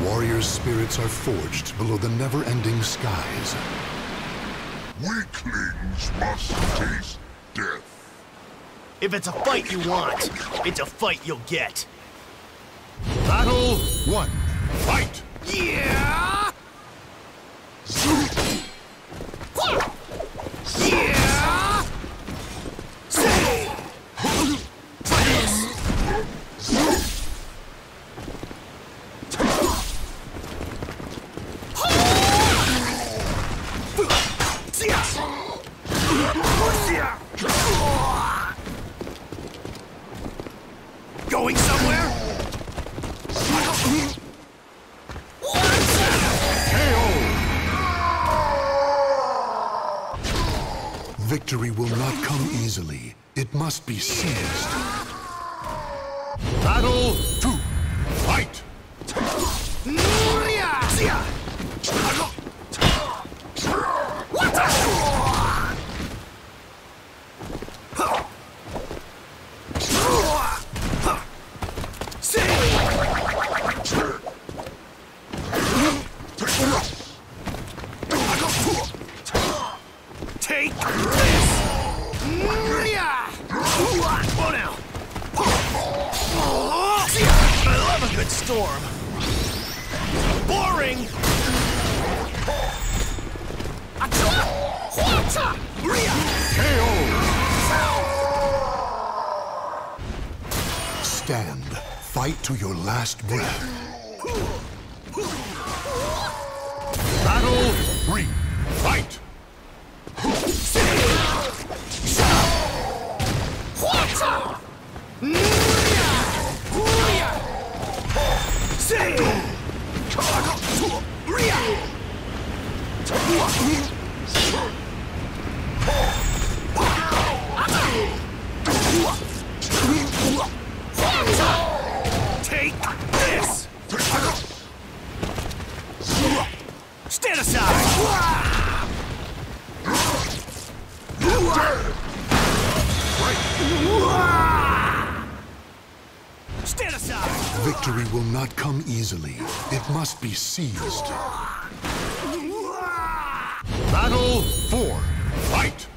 warrior's spirits are forged below the never-ending skies. Weaklings must taste death. If it's a fight you want, it's a fight you'll get. Battle 1. Fight! Yeah! Yeah! Say! Going somewhere? Victory will not come easily. It must be seized. Battle 2. Fight! Take this! Oh, now! I love a good storm. Boring! Stand. Fight to your last breath. Battle 3. Fight! Take this! Stand aside! Stand aside! Victory will not come easily. It must be seized. Battle 4. Fight!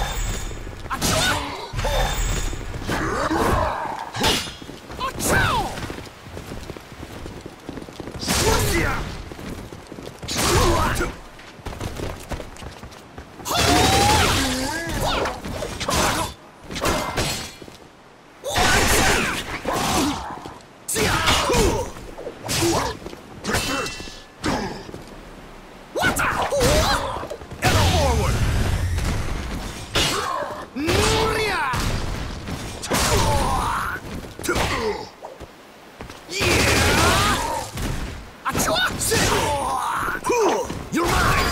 You're mine!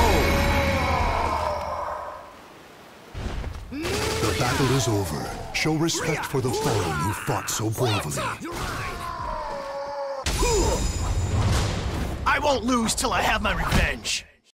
The battle is over. Show respect for the fallen who fought so bravely. You're mine! I won't lose till I have my revenge.